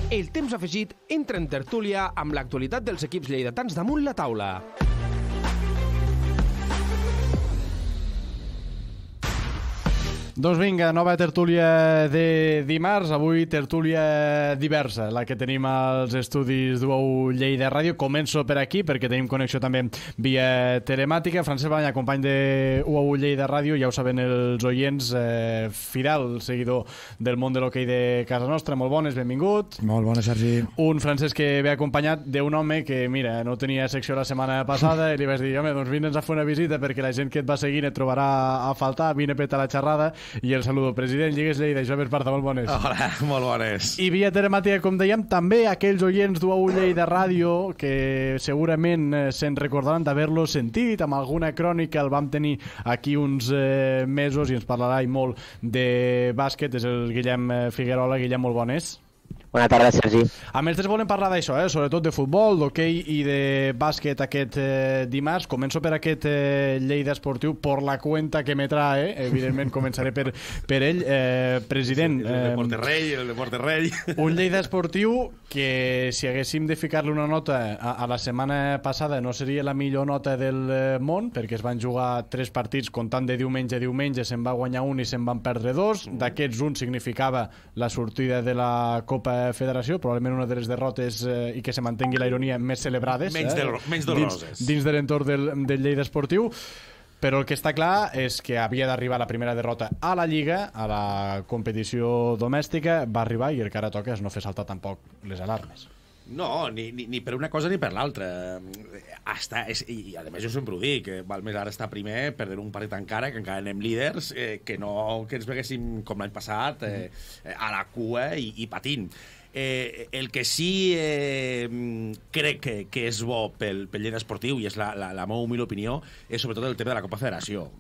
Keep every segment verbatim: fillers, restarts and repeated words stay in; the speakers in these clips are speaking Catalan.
El temps afegit entra en tertúlia amb l'actualitat dels equips lleidatans damunt la taula. Doncs vinga, nova tertúlia de dimarts, avui tertúlia diversa, la que tenim als estudis d'U A U Lleida Ràdio. Començo per aquí, perquè tenim connexió també via telemàtica. Francesc Banya, company de U A U Lleida Ràdio, ja ho saben els oients, eh, fidel seguidor del món de l'hoquei de casa nostra. Molt bones, benvingut. Molt bones, Sergi. Un Francesc que ve acompanyat d'un home que, mira, no tenia secció la setmana passada i li vaig dir, home, doncs vine'ns a fer una visita perquè la gent que et va seguint et trobarà a faltar, vine a petar la xerrada. I el saludo, president Lligues Lleida, Joan Esparta, molt bones. Hola, molt bones. I via telemàtica, com dèiem, també aquells oients d'U A U Lleida Ràdio que segurament se'n recordaran d'haver-lo sentit amb alguna crònica, el vam tenir aquí uns eh, mesos i ens parlarà i molt de bàsquet, és el Guillem Figuerola. Guillem, molt bones. Bona tarda, Sergi. A més, volem parlar d'això, eh? Sobretot de futbol, d'hoquei i de bàsquet aquest eh, dimarts. Començo per aquest eh, Lleida Esportiu, por la cuenta que me trae. Evidentment, començaré per, per ell. Eh, president... Sí, el Deporte Rei, el Deporte Rei. Un Lleida Esportiu que, si haguéssim de ficar-li una nota a, a la setmana passada, no seria la millor nota del eh, món, perquè es van jugar tres partits comptant de diumenge a diumenge, se'n va guanyar un i se'n van perdre dos. D'aquests, un significava la sortida de la Copa Federació, probablement una de les derrotes eh, i que se mantengui la ironia més celebrades menys, eh, del, menys doloroses dins, dins de l'entorn del, del Lleida Esportiu. Però el que està clar és que havia d'arribar la primera derrota a la Lliga, a la competició domèstica, va arribar i el que ara toca és no fer saltar tampoc les alarmes. No, ni, ni, ni per una cosa ni per l'altra. Hasta, és, i, i a més jo sempre ho dic, que val més ara estar primer, perdre un partit encara, que encara anem líders, eh, que no que ens veguéssim com l'any passat, eh, a la cua i, i patint. Eh, el que sí eh, crec que, que és bo pel, pel Lleida Esportiu, i és la, la, la meva humil opinió, és sobretot el tema de la Copa Federació.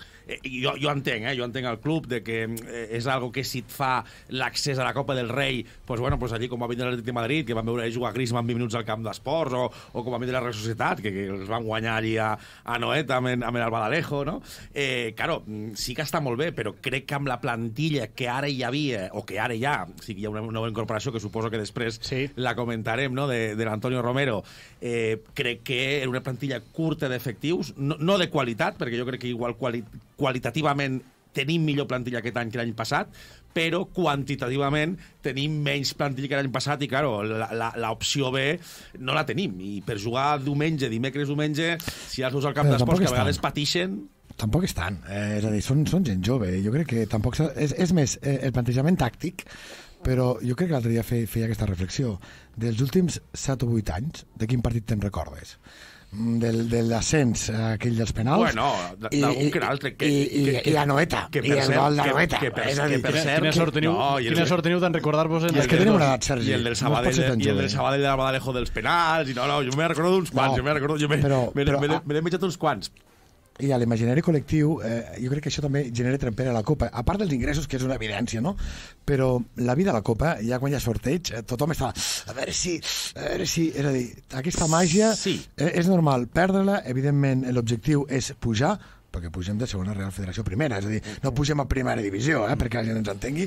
Jo, jo entenc, eh? jo entenc el club de que eh, és algo que si et fa l'accés a la Copa del Rei, pues bueno, pues allí com va vindre l'Atlètic de Madrid, que van veure jugar Griezmann vint minuts al camp d'esports, o, o com va vindre la Real Societat, que, que els van guanyar allí a, a Noeta amb, amb el Albaladejo, no? Eh, claro, sí que està molt bé, però crec que amb la plantilla que ara hi havia, o que ara hi ha, o sigui, hi ha una nova incorporació que suposo que després sí. la comentarem, no?, de, de l'Antonio Romero, eh, crec que era una plantilla curta d'efectius, no, no de qualitat, perquè jo crec que igual quali qualitativament tenim millor plantilla aquest any que l'any passat, però quantitativament tenim menys plantilla que l'any passat i, claro, l'opció B no la tenim. I per jugar diumenge, dimecres, diumenge, si els dos al camp d'esports que a vegades patixen... Tampoc és tant. Eh, és a dir, són, són gent jove. Jo crec que tampoc... És, és més, eh, el plantejament tàctic, però jo crec que l'altre dia feia, feia aquesta reflexió. Dels últims set o vuit anys, de quin partit te'n recordes? Del, de l'ascens aquell dels penals, bueno, d'algun que l'altre i, i, i, i la Noeta que, que i el gol de la Noeta que, que, és a dir, que, quina, quina sort teniu, no, quina sort teniu d'en recordar-vos en és que tenim una edat, Sergi, i el del Sabadell no i el del Sabadell de l'Albaladejo dels penals i no, no, jo m'he recordat d'uns quants no, jo m'he recordat, jo m'he menjat uns quants. I a l'imaginari col·lectiu, eh, jo crec que això també genera trempera a la Copa, a part dels ingressos, que és una evidència, no? Però la vida a la Copa, ja quan hi ha sorteig, eh, tothom està, a veure si, a veure si, és a dir, aquesta màgia sí. eh, és normal perdre-la, evidentment l'objectiu és pujar, perquè pugem de segona Real Federació primera, és a dir, no pugem a primera divisió, eh, perquè la gent ens entengui,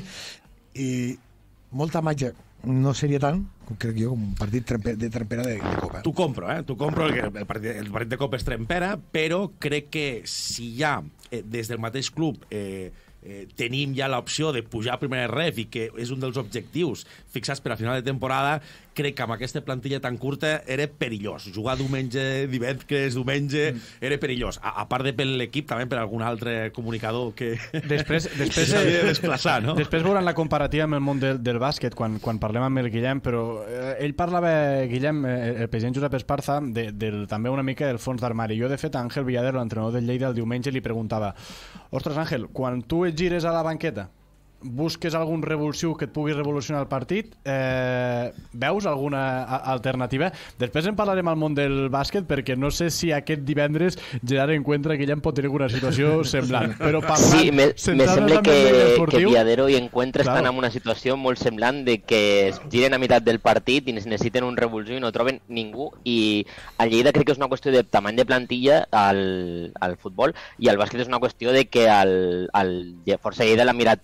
i molta màgia no seria tant, crec jo, com un partit de trempera de, de Copa. T'ho compro, eh? T'ho compro, el, el, partit, el partit de Copa és trempera, però crec que si ja, eh, des del mateix club, eh, eh, tenim ja l'opció de pujar a primera ref i que és un dels objectius fixats per a final de temporada, crec que amb aquesta plantilla tan curta era perillós. Jugar diumenge, divendres, diumenge, mm. era perillós. A, a part de per l'equip, també per algun altre comunicador que després, després s'havia de desplaçar, no? Després veuran la comparativa amb el món del, del bàsquet quan, quan parlem amb el Guillem, però eh, ell parlava, Guillem, eh, el president Josep Esparza, de, del, també una mica del fons d'armari. Jo, de fet, a Àngel Villader, l'entrenador del Lleida, el diumenge li preguntava: ostres, Àngel, quan tu et gires a la banqueta, busques algun revulsiu que et pugui revolucionar el partit, eh, veus alguna alternativa? Després en parlarem al món del bàsquet, perquè no sé si aquest divendres Gerard Encuentra que ja en pot tenir una situació semblant, però parlant, sí, me, me sembla que, que Viadero i Encuentra claro. estan en una situació molt semblant de que es giren a meitat del partit i necessiten un revulsiu i no troben ningú, i a Lleida crec que és una qüestió de tamany de plantilla al, al futbol, i al bàsquet és una qüestió de que el, el Força Lleida l'ha mirat, l'ha mirat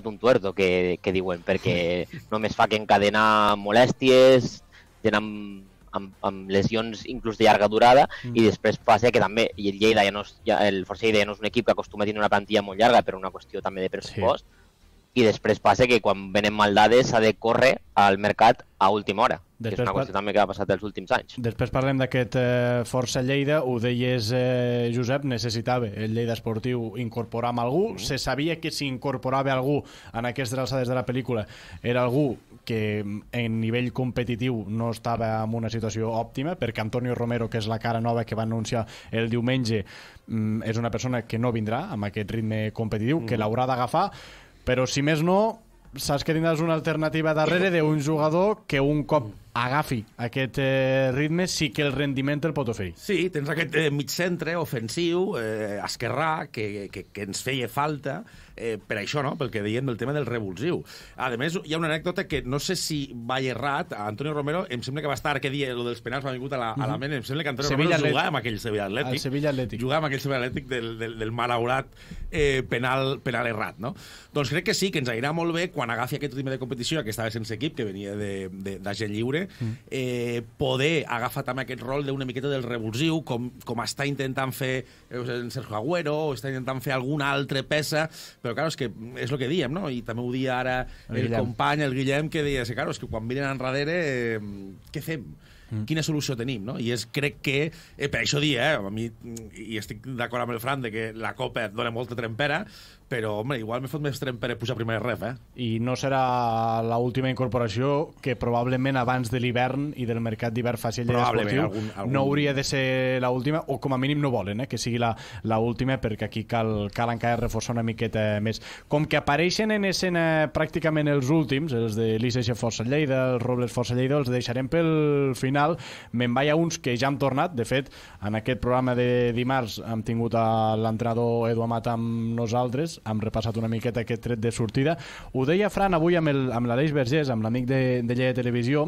tirat un tuerto, que, que diuen, perquè només fa que encadenar molèsties, gent amb, amb, amb lesions inclús de llarga durada, mm. i després passa que també, i el Lleida ja no és, ja, el Força Lleida ja no és un equip que acostuma a tenir una plantilla molt llarga per una qüestió també de pressupost, sí. I després passa que quan venen mal dades s'ha de córrer al mercat a última hora, després, que és una qüestió també que ha passat els últims anys. Després parlem d'aquest eh, Força Lleida, ho deies, eh, Josep, necessitava el Lleida Esportiu incorporar amb algú, mm. se sabia que si incorporava algú en aquestes alçades de la pel·lícula era algú que en nivell competitiu no estava en una situació òptima, perquè Antonio Romero, que és la cara nova que va anunciar el diumenge, mm, és una persona que no vindrà amb aquest ritme competitiu, mm. que l'haurà d'agafar, però si més no, saps que tindràs una alternativa darrere d'un jugador que un cop agafi aquest eh, ritme sí que el rendiment el pot oferir. Sí, tens aquest eh, mig centre ofensiu, eh, esquerrà, que, que, que ens feia falta, eh, per això, no?, pel que deien del tema del revulsiu. A més, hi ha una anècdota que no sé si va errat, a Antonio Romero em sembla que va estar aquell dia, el dels penals m'ha vingut a la, a la ment, em sembla que Antonio Sevilla Romero jugava amb aquell Sevilla Atlètic. El Sevilla Atlètic. Jugava amb aquell Sevilla Atlètic del, del, del malaurat eh, penal, penal errat, no? Doncs crec que sí, que ens anirà molt bé quan agafi aquest ritme de competició, que estava sense equip, que venia d'agent lliure, Mm. Eh, poder agafar també aquest rol d'una miqueta del revulsiu, com, com està intentant fer eh, Sergio Agüero, o està intentant fer alguna altra peça, però clar, és que és el que diem, no? I també ho dia ara el, el company, el Guillem, que deia que, clar, és que quan miren enrere, eh, què fem? Mm. Quina solució tenim, no? I és, crec que, eh, per això dir, eh, a mi, i estic d'acord amb el Fran, de que la Copa et dona molta trempera, però, home, igual m'he fot més trempera pujar primer ref, eh? I no l'última l'última incorporació que probablement abans de l'hivern i del mercat d'hivern faci el Lleida Esportiu algun, algun... no hauria de ser l'última, o com a mínim no volen, eh, que sigui l'última, perquè aquí cal, cal encara reforçar una miqueta més. Com que apareixen en escena pràcticament els últims, els de l'I C X Força Lleida, els Robles Força Lleida, els deixarem pel final. Me'n vaig a uns que ja han tornat. De fet, en aquest programa de dimarts hem tingut l'entrenador Edu Amat amb nosaltres, hem repassat una miqueta aquest tret de sortida. Ho deia Fran avui amb, el, amb l'Aleix Vergés, amb l'amic de, de Lleida Televisió.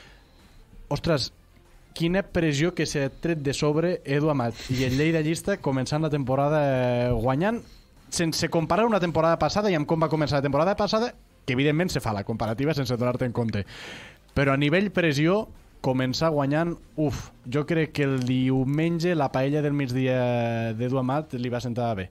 Ostres, quina pressió que s'ha tret de sobre Edu Amat i el Lleida llista començant la temporada guanyant, sense comparar una temporada passada i amb com va començar la temporada passada, que evidentment se fa la comparativa sense donar-te en compte. Però a nivell pressió, començar guanyant, uf, jo crec que el diumenge la paella del migdia d'Edu Amat li va sentar bé.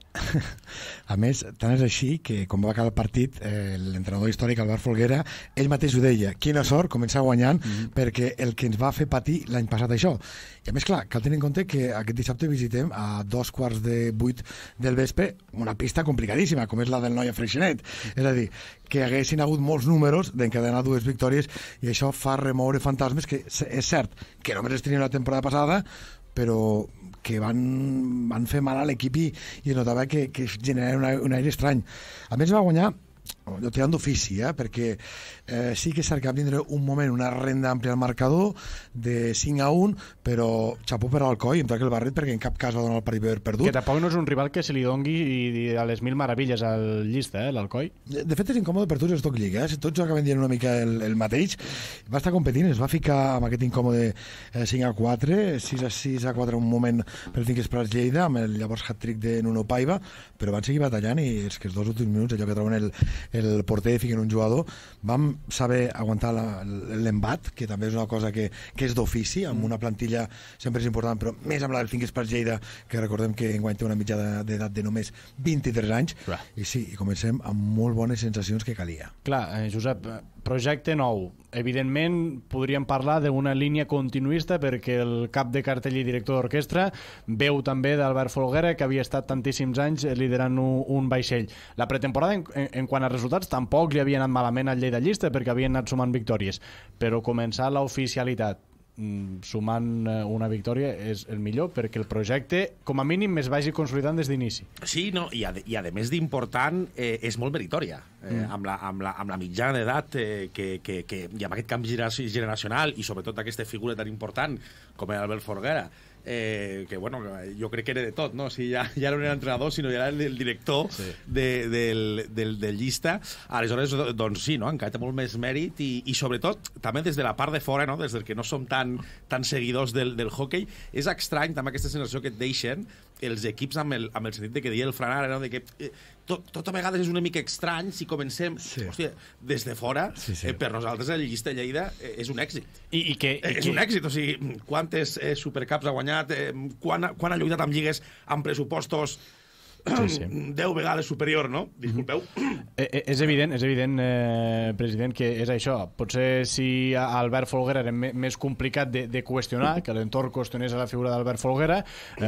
A més, tant és així que quan va acabar el partit, eh, l'entrenador històric Albert Folguera, ell mateix ho deia, quina sort començar guanyant, mm-hmm. perquè el que ens va fer patir l'any passat això. I a més, clar, cal tenir en compte que aquest dissabte visitem a dos quarts de vuit del vespre una pista complicadíssima, com és la del Noia Freixenet. És a dir, que haguessin hagut molts números d'encadenar dues victòries i això fa remoure fantasmes que és cert que només es tenien la temporada passada, però que van, van fer mal a l'equip i, i es notava que, que generava un aire estrany. A més, va guanyar jo tirant d'ofici, eh? perquè eh, sí que és cert que vam tindre un moment, una renda àmplia al marcador de cinc a un, però xapó per Alcoi, em toca el barret perquè en cap cas va donar el partit per perdut. Que tampoc no és un rival que se li dongui a les mil meravelles al llista, eh, l'Alcoi. De fet és incòmode per tots els Top Lliga, eh? tots acaben dient una mica el, el mateix. Va estar competint, es va ficar amb aquest incòmode eh, cinc a quatre, sis a sis a quatre un moment per Finques Prats Lleida, amb el llavors hat-trick de Nuno Paiva, però van seguir batallant i és que els dos últims minuts, allò que troben el el porter fiquen un jugador, vam saber aguantar l'embat, que també és una cosa que, que és d'ofici, amb una plantilla sempre és important, però més amb la del Finques Prats Lleida, que recordem que enguany té una mitjana d'edat de només vint-i-tres anys, Clar. i sí, i comencem amb molt bones sensacions que calia. Clar, eh, Josep, projecte nou. Evidentment, podríem parlar d'una línia continuista perquè el cap de cartell i director d'orquestra veu també d'Albert Folguera, que havia estat tantíssims anys liderant un, un vaixell. La pretemporada, en, en, en quant a resultats, tampoc li havia anat malament al Lleida llista perquè havien anat sumant victòries. Però començar l'oficialitat sumant una victòria és el millor perquè el projecte, com a mínim, es vagi consolidant des d'inici. Sí, no, i a, i a més d'important, eh, és molt meritòria. Eh, mm. amb, la, amb, la, amb la mitjana d'edat eh, que, que, que, i amb aquest canvi generacional i sobretot aquesta figura tan important com era Albert Folguera, eh, que bueno, jo crec que era de tot, no? O sigui, ja, ja no era l'entrenador, sinó ja era el, el director sí. de, del, del, del llista. Aleshores, doncs sí, no? Encara té molt més mèrit i, i sobretot, també des de la part de fora, no? Des del que no som tan, tan seguidors del, del hockey, és estrany també aquesta sensació que et deixen els equips amb el, amb el sentit de que deia el Fran ara, no? De que eh, tot, tot a vegades és una mica estrany si comencem, sí. hòstia, des de fora, sí, sí. Eh, per nosaltres el Llista Lleida eh, és un èxit. I, i que, eh, i és que... un èxit, o sigui, quantes eh, supercaps ha guanyat, eh, quan, quan ha lluitat amb lligues amb pressupostos sí, sí. deu vegades superior, no? Disculpeu. Eh, és evident, és evident, eh, president, que és això. Potser si a Albert Folguera era més complicat de, de qüestionar, que l'entorn qüestionés a la figura d'Albert Folguera,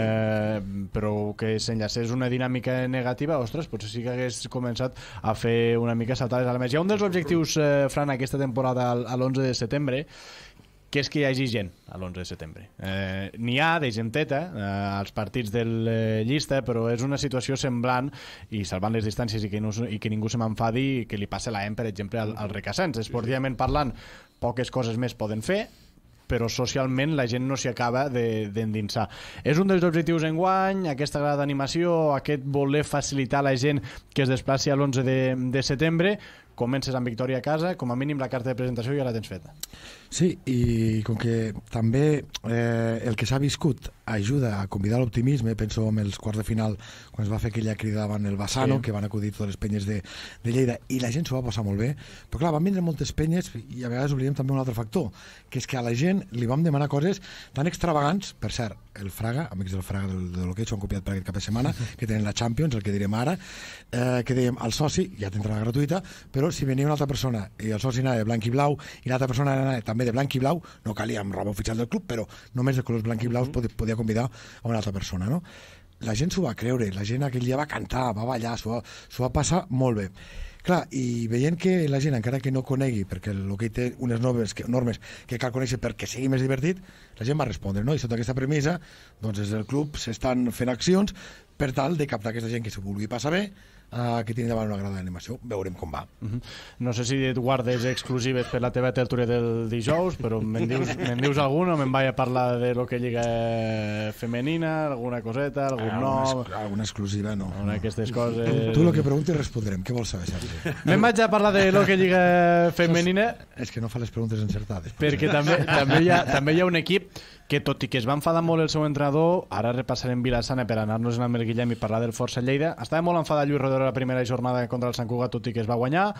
eh, però que s'enllacés una dinàmica negativa, ostres, potser sí que hagués començat a fer una mica saltades a la mesa. Hi ha un dels objectius, eh, Fran, aquesta temporada a l'onze de setembre, que és que hi hagi gent a l'onze de setembre. Eh, N'hi ha de genteta eh, als partits del eh, Llista, però és una situació semblant, i salvant les distàncies i que, no, i que ningú se m'enfadi, que li passa la E M, per exemple, al, al Requesens. Esportivament parlant, poques coses més poden fer, però socialment la gent no s'hi acaba d'endinsar. De, és un dels objectius enguany, aquesta grada d'animació, aquest voler facilitar a la gent que es desplaci a l'onze de, de setembre. Comences amb victòria a casa, com a mínim la carta de presentació ja la tens feta. Sí, i com que també eh, el que s'ha viscut ajuda a convidar l'optimisme, penso en els quarts de final, quan es va fer aquella crida davant el Bassano, sí. que van acudir totes les penyes de, de Lleida, i la gent s'ho va passar molt bé, però clar, van vindre moltes penyes, i a vegades oblidem també un altre factor, que és que a la gent li vam demanar coses tan extravagants, per cert, el Fraga, amics del Fraga del, de l'hoquei, s'ho han copiat per aquest cap de setmana, que tenen la Champions, el que direm ara, eh, que dèiem, el soci ja tindrà la gratuïta, però si venia una altra persona i el soci anava de blanc i blau i l'altra persona anava també de blanc i blau, no calia amb roba oficial del club, però només de colors blanc i blaus podia, podia convidar a una altra persona, no? La gent s'ho va creure, la gent aquell dia va cantar, va ballar, s'ho va, s'ho va passar molt bé. Clar, i veient que la gent, encara que no conegui, perquè l'hoquei té unes normes que, normes que cal conèixer perquè sigui més divertit, la gent va respondre, no? I sota aquesta premissa, doncs des del club s'estan fent accions per tal de captar aquesta gent que s'ho vulgui passar bé, Uh, que tingui davant una grada d'animació. Veurem com va. Uh -huh. No sé si et guardes exclusives per la teva tertúlia del dijous, però me'n dius, me dius alguna o me'n vaig a parlar de lo que lliga femenina, alguna coseta, algun alguna, nom... Alguna exclusiva, no. Una d'aquestes coses... Tu el que preguntes respondrem. Què vols saber, Sergi? Me'n vaig a parlar de lo que lliga femenina... És que no fa les preguntes encertades. Perquè també, també, hi ha, també hi ha un equip que, tot i que es va enfadar molt el seu entrenador, ara repassarem Vila-sana per anar-nos amb el Guillem i parlar del Força Lleida. Estava molt enfadat Lluís Rodero la primera jornada contra el Sant Cugat, tot i que es va guanyar.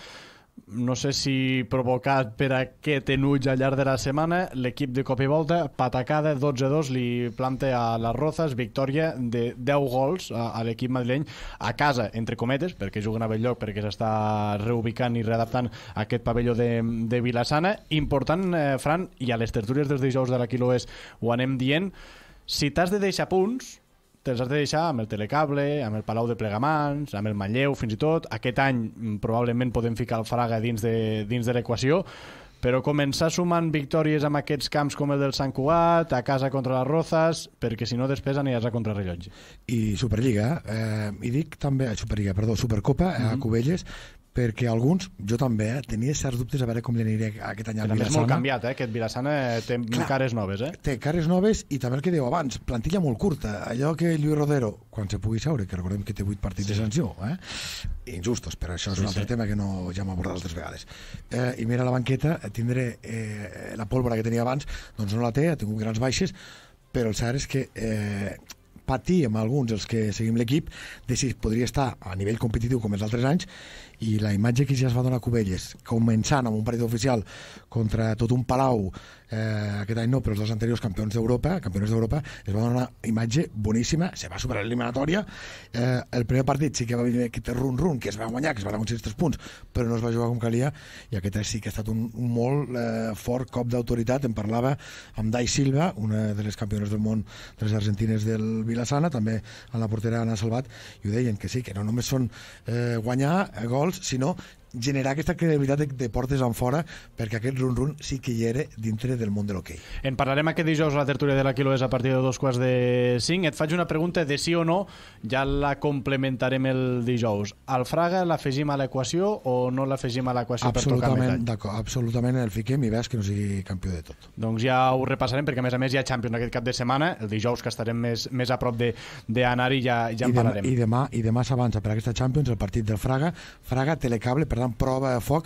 No sé si provocat per aquest enuig al llarg de la setmana, l'equip de cop i volta, patacada, dotze a dos, li planta a les Rozas, victòria de deu gols a, a l'equip madrileny, a casa, entre cometes, perquè juguen a Belllloc, perquè s'està reubicant i readaptant aquest pavelló de, de Vila-sana. Important, eh, Fran, i a les tertúlies dels dijous de la Quilo és ho anem dient, si t'has de deixar punts, te'ls has de deixar amb el Telecable, amb el Palau de Plegamans, amb el Manlleu, fins i tot. Aquest any probablement podem ficar el Fraga dins de, dins de l'equació, però començar sumant victòries amb aquests camps com el del Sant Cugat, a casa contra les Rozas, perquè si no després aniràs a contrarrellotge. I Superliga, eh, i dic també, Superliga, perdó, Supercopa, mm -hmm. a Cubelles, perquè alguns, jo també, eh, tenia certs dubtes a veure com li aniria aquest any al Vilassana. És molt canviat, eh? Aquest Vila-sana té Clar, cares noves, eh? Té cares noves i també el que dèieu abans, plantilla molt curta. Allò que Lluís Rodero, quan se pugui seure, que recordem que té vuit partits sí. de sanció, eh? injustos, però això és sí, un altre sí. tema que no ja hem abordat altres vegades. Eh, I mira la banqueta, tindre eh, la pólvora que tenia abans, doncs no la té, ha tingut grans baixes, però el cert és que eh, patíem alguns, els que seguim l'equip, de si podria estar a nivell competitiu com els altres anys, i la imatge que ja es va donar a Cubelles, començant amb un partit oficial contra tot un palau, eh, aquest any no, però els dos anteriors campions d'Europa, campionats d'Europa, es va donar una imatge boníssima, se va superar l'eliminatòria, eh, el primer partit sí que va venir aquest run-run, que es va guanyar, que es van aconseguir tres punts, però no es va jugar com calia, i aquest sí que ha estat un, un molt eh, fort cop d'autoritat. En parlava amb Dai Silva, una de les campiones del món de les argentines del Vila-sana, també a la portera Anna Salvat, i ho deien que sí, que no només són eh, guanyar eh, gols, sinó generar aquesta credibilitat de, de portes en fora, perquè aquest run-run sí que hi era dintre del món de l'hoquei. En parlarem aquest dijous a la tertúlia de la Quilo és a partir de dos quarts de cinc. Et faig una pregunta de sí o no, ja la complementarem el dijous. Al Fraga l'afegim a l'equació o no l'afegim a l'equació per tocar metall? D'acord, absolutament el fiquem i veus que no sigui campió de tot. Doncs ja ho repassarem, perquè a més a més hi ha Champions aquest cap de setmana, el dijous que estarem més, més a prop d'anar-hi ja, ja en I parlarem. I demà, i demà s'avança per aquesta Champions el partit del Fraga, Fraga Telecable, per tant, prova de foc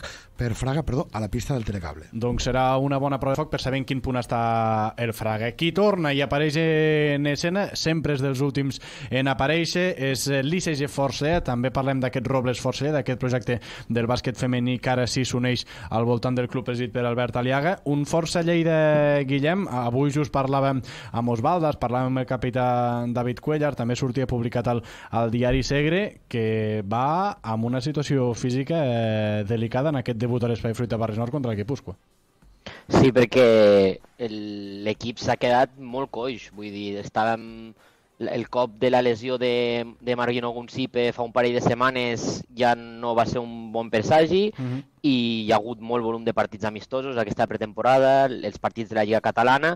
per Fraga, perdó, a la pista del telecable. Doncs serà una bona prova de foc per saber en quin punt està el Fraga. Qui torna i apareix en escena, sempre és dels últims en aparèixer, és l'I C G Força. També parlem d'aquest Robles Força, d'aquest projecte del bàsquet femení que ara sí s'uneix al voltant del club presidit per Albert Aliaga. Un Força Lleida, Guillem, avui just parlàvem amb Osvaldas, parlàvem amb el capità David Cuellar, també sortia publicat al, al diari Segre, que va amb una situació física eh, delicada en aquest debut a l'Espai Fruita Barris Nord contra el Guipúscoa. Sí, perquè l'equip s'ha quedat molt coix. Vull dir, estàvem... El cop de la lesió de, de Marino Guncipe fa un parell de setmanes ja no va ser un bon presagi uh-huh. i hi ha hagut molt volum de partits amistosos aquesta pretemporada, els partits de la Lliga Catalana,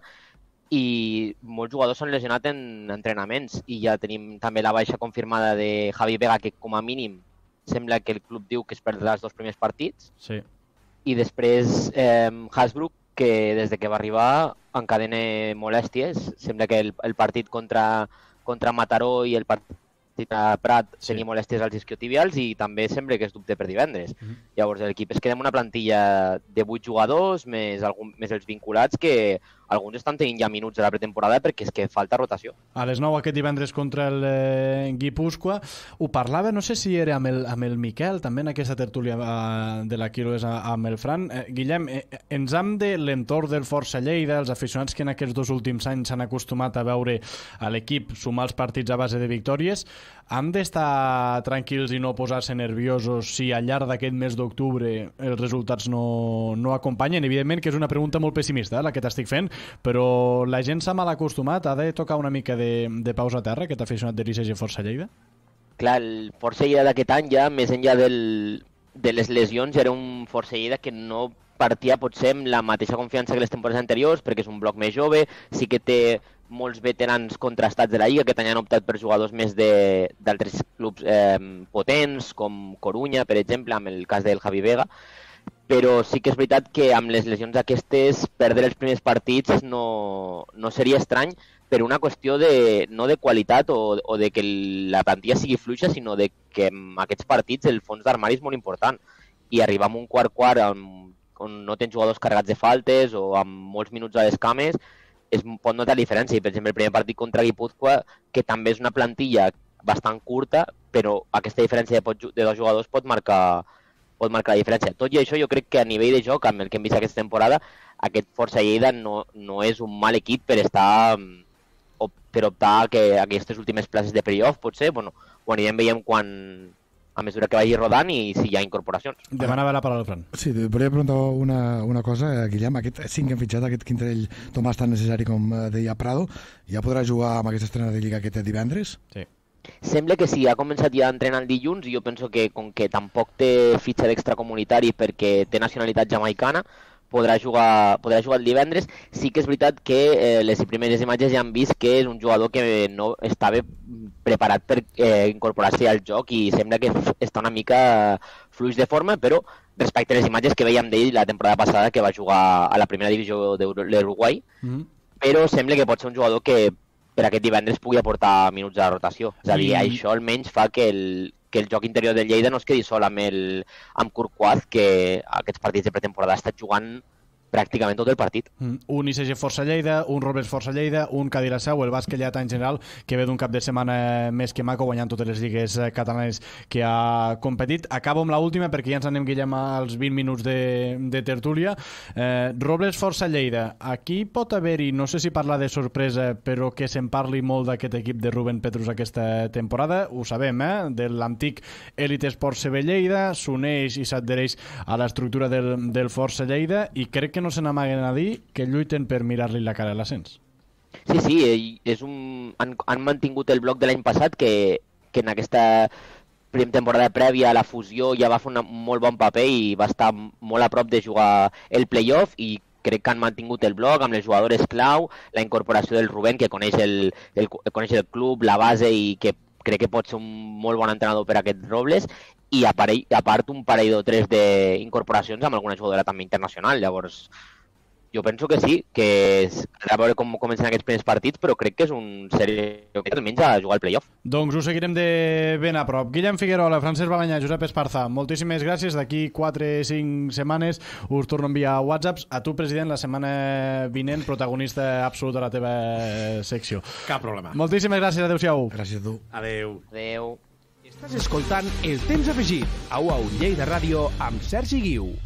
i molts jugadors s'han lesionat en entrenaments i ja tenim també la baixa confirmada de Javi Vega, que com a mínim sembla que el club diu que es perdrà els dos primers partits. Sí. I després eh, Hasbrook, que des de que va arribar encadena molèsties. Sembla que el, el partit contra, contra Mataró i el partit a Prat sí. tenia molèsties als isquiotibials i també sembla que és dubte per divendres. Mm-hmm. Llavors l'equip es queda amb una plantilla de vuit jugadors més, algun, més els vinculats, que alguns estan tenint ja minuts de la pretemporada perquè és que falta rotació. A les nou aquest divendres contra el eh, Guipúscoa. Ho parlava, no sé si era amb el, amb el Miquel, també en aquesta tertúlia eh, de la Quiro és amb el Fran. Eh, Guillem, eh, ens hem de l'entorn del Força Lleida, els aficionats que en aquests dos últims anys s'han acostumat a veure a l'equip sumar els partits a base de victòries, hem d'estar tranquils i no posar-se nerviosos si al llarg d'aquest mes d'octubre els resultats no, no acompanyen? Evidentment que és una pregunta molt pessimista, eh, la que t'estic fent, però la gent s'ha mal acostumat, ha de tocar una mica de, de pausa a terra, aquest aficionat de l'I C G Força Lleida? Clar, el Força Lleida d'aquest any ja, més enllà del, de les lesions, era un Força Lleida que no partia potser amb la mateixa confiança que les temporades anteriors, perquè és un bloc més jove, sí que té molts veterans contrastats de la Lliga, que han optat per jugadors més d'altres clubs eh, potents, com Corunya, per exemple, amb el cas del Javi Vega, però sí que és veritat que amb les lesions aquestes perdre els primers partits no, no seria estrany per una qüestió de, no de qualitat o, o de que la plantilla sigui fluixa, sinó de que en aquests partits el fons d'armari és molt important i arribar a un quart-quart on, on no tens jugadors carregats de faltes o amb molts minuts a les cames es pot notar la diferència. Per exemple, el primer partit contra Guipúscoa, que també és una plantilla bastant curta, però aquesta diferència de, de dos jugadors pot marcar pot marcar la diferència. Tot i això, jo crec que a nivell de joc, amb el que hem vist aquesta temporada, aquest Força Lleida no, no és un mal equip per estar o per optar a, que, a aquestes últimes places de playoff, potser. Bueno, ho anirem veient quan, a mesura que vagi rodant i si hi ha incorporacions. Demanava la paraula al Fran. Sí, volia preguntar una, una cosa, Guillem. Aquest cinc que hem fitxat, aquest Quintrell Tomàs tan necessari com deia Prado, ja podrà jugar amb aquesta estrena de Lliga aquest divendres? Sí. Sembla que sí, ha començat ja a entrenar el dilluns i jo penso que com que tampoc té fitxa d'extracomunitari perquè té nacionalitat jamaicana, podrà jugar, podrà jugar el divendres. Sí que és veritat que eh, les primeres imatges ja han vist que és un jugador que no estava preparat per eh, incorporar-se al joc i sembla que està una mica fluix de forma, però respecte a les imatges que veiem d'ell la temporada passada, que va jugar a la primera divisió de l'Uruguai, mm-hmm. però sembla que pot ser un jugador que per aquest divendres pugui aportar minuts de rotació. És a dir, mm. això almenys fa que el, que el joc interior del Lleida no es quedi sol amb, el, amb Courquois, que aquests partits de pretemporada ha estat jugant pràcticament tot el partit. Mm. Un I C G Força Lleida, un Robles Força Lleida, un Cadiraseu, el bàsquet lleida en general, que ve d'un cap de setmana més que maco, guanyant totes les lligues catalanes que ha competit. Acabo amb l'última, perquè ja ens anem, Guillem, als vint minuts de, de tertúlia. Eh, Robles Força Lleida, aquí pot haver-hi, no sé si parlar de sorpresa, però que se'n parli molt d'aquest equip de Rubén Petrus aquesta temporada. Ho sabem, eh? De l'antic Elite Esport C B Lleida, s'uneix i s'adhereix a l'estructura del, del Força Lleida, i crec que no se n'amaguen a dir que lluiten per mirar-li la cara a l'ascens. Sí, sí, és un... han, han mantingut el bloc de l'any passat que, que en aquesta primera temporada prèvia a la fusió ja va fer un molt bon paper i va estar molt a prop de jugar el playoff, i crec que han mantingut el bloc amb les jugadores clau, la incorporació del Rubén, que coneix el, el, coneix el club, la base, i que crec que pot ser un molt bon entrenador per a aquests Robles, i a, parell, a part un parell o tres d'incorporacions amb alguna jugadora també internacional. Llavors jo penso que sí, que és, a veure com comencen aquests primers partits, però crec que és un sèrie que almenys a jugar al playoff. Doncs ho seguirem de ben a prop. Guillem Figuerola, Francesc Balanyà, Josep Esparza, moltíssimes gràcies. D'aquí quatre o cinc setmanes us torno a enviar whatsapps. A tu, president, la setmana vinent, protagonista absolut de la teva secció. Cap problema. Moltíssimes gràcies, adeu-siau. Gràcies a tu. Adeu. Adeu. Estàs escoltant El Temps Afegit, a U A U Lleida Ràdio, amb Sergi Guiu.